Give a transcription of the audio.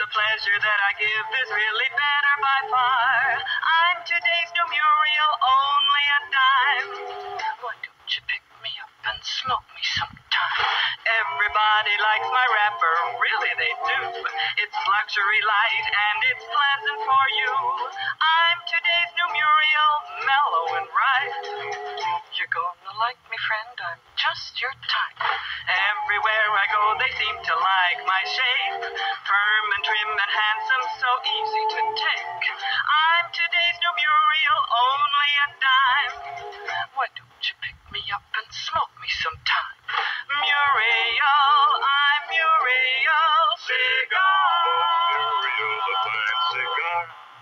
the pleasure that I give is really better by far. I'm today's new Muriel, only a dime. Why don't you pick me up and smoke me sometime? Everybody likes my wrapper, really they do. It's luxury light and it's pleasant for you. I'm today's new Muriel, mellow and right. You're gonna like me, friend, I'm just your type. Everywhere I go, they seem to like my shape. Firm and trim and handsome, so easy to take. I'm today's new Muriel, only a dime. Why don't you pick me up and smoke me sometime? Muriel, I'm Muriel. Cigar. Muriel, the fine cigar.